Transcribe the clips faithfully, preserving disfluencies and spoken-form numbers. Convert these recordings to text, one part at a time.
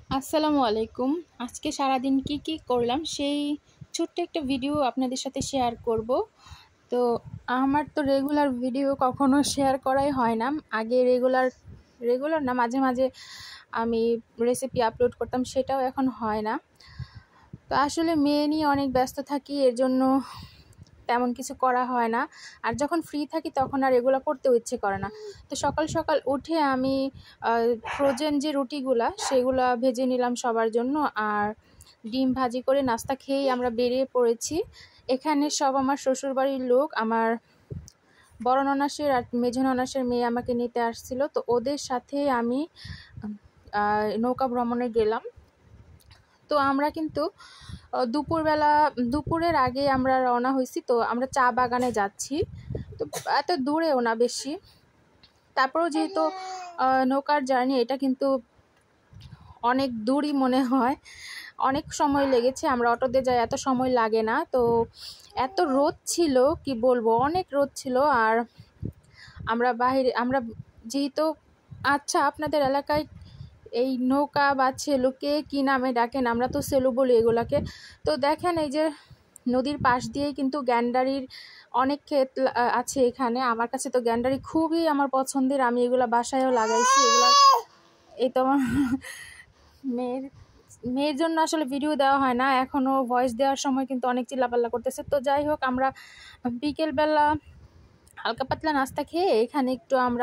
আসসালামু আলাইকুম। আজকে সারাদিন কি কি করলাম সেই ছোট্ট একটা ভিডিও আপনাদের সাথে শেয়ার করব। তো আমার তো রেগুলার ভিডিও কখনো শেয়ার করাই হয় না। আগে রেগুলার রেগুলার না মাঝে মাঝে আমি রেসিপি আপলোড করতাম, সেটাও এখন হয় না। তো আসলে মেয়ে নিয়ে অনেক ব্যস্ত থাকি, এর জন্য তেমন কিছু করা হয় না। আর যখন ফ্রি থাকি তখন আর এগুলো করতেও ইচ্ছে করে না। তো সকাল সকাল উঠে আমি ফ্রোজেন যে রুটিগুলা সেগুলা ভেজে নিলাম সবার জন্য, আর ডিম ভাজি করে নাস্তা খেয়েই আমরা বেরিয়ে পড়েছি। এখানে সব আমার শ্বশুরবাড়ির লোক, আমার বড় ননাসের আর মেঝো ননাসের মেয়ে আমাকে নিতে আসছিল। তো ওদের সাথে আমি নৌকা ভ্রমণে গেলাম। তো আমরা কিন্তু দুপুরবেলা দুপুরের আগে আমরা রওনা হয়েছি। তো আমরা চা বাগানে যাচ্ছি, তো এত দূরেও না বেশি। তারপরেও যেহেতু নৌকার জার্নি, এটা কিন্তু অনেক দূরই মনে হয়, অনেক সময় লেগেছে। আমরা অটোতে যাই, এত সময় লাগে না। তো এত রোদ ছিল, কি বলবো, অনেক রোদ ছিল। আর আমরা বাইরে আমরা যেহেতু, আচ্ছা আপনাদের এলাকায় এই নৌকা বা সেলুকে কি নামে ডাকেন? আমরা তো সেলু বলি এগুলাকে। তো দেখেন, এই যে নদীর পাশ দিয়েই কিন্তু গ্যান্ডারির অনেক ক্ষেত আছে এখানে। আমার কাছে তো গ্যান্ডারি খুবই আমার পছন্দের, আমি এগুলা বাসায়ও লাগাইছি। এগুলা এই তো আমার মেয়ের মেয়ের জন্য আসলে ভিডিও দেওয়া হয় না এখনও, ভয়েস দেওয়ার সময় কিন্তু অনেক চিল্লাপাল্লা করতেছে। তো যাই হোক, আমরা বিকেলবেলা হালকা পাতলা নাস্তা খেয়ে এখানে একটু আমরা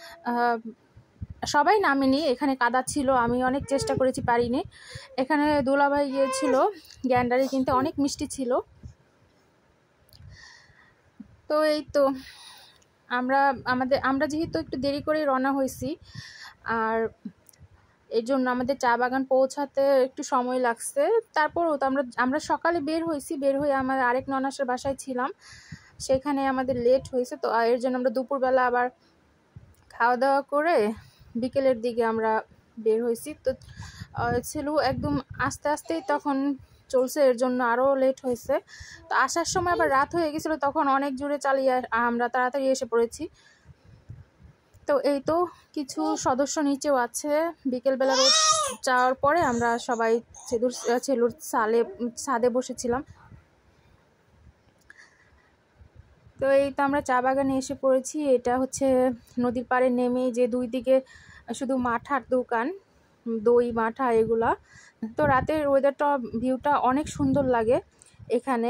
সবাই নামিনি, এখানে কাদা ছিল, আমি অনেক চেষ্টা করেছি, পারিনি। এখানে দুলাভাই গিয়েছিল গ্যান্ডারি কিনতে, অনেক মিষ্টি ছিল। তো এই তো আমরা আমাদের আমরা যেহেতু একটু দেরি করে রওনা হয়েছি, আর এই জন্য আমাদের চা বাগান পৌঁছাতে একটু সময় লাগছে। তারপরও তো আমরা আমরা সকালে বের হয়েছি, বের হয়ে আমার আরেক ননাসের বাসায় ছিলাম, সেখানে আমাদের লেট হয়েছে। তো এর জন্য আমরা দুপুরবেলা আবার খাওয়া দাওয়া করে বিকেলের দিকে আমরা বের হয়েছি। তো ছিল একদম আস্তে আস্তেই তখন চলছে, এর জন্য আরও লেট হয়েছে। তো আসার সময় আবার রাত হয়ে গেছিলো, তখন অনেক জোরে চালিয়ে আমরা তাড়াতাড়ি এসে পড়েছি। তো এই তো কিছু সদস্য নিচেও আছে। বিকেলবেলা রোদ যাওয়ার পরে আমরা সবাই ছেলুর ছেলুর ছালে ছাদে বসেছিলাম। তো এই তো আমরা চা বাগানে এসে পড়েছি। এটা হচ্ছে নদীর পাড়ে নেমে যে দুই দিকে শুধু মাঠার দোকান, দই মাঠা এগুলা। তো রাতের ওয়েদারটা, ভিউটা অনেক সুন্দর লাগে এখানে।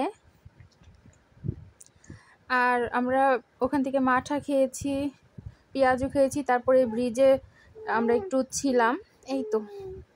আর আমরা ওখান থেকে মাঠা খেয়েছি, পেঁয়াজও খেয়েছি, তারপরে ব্রিজে আমরা একটু ছিলাম। এই তো।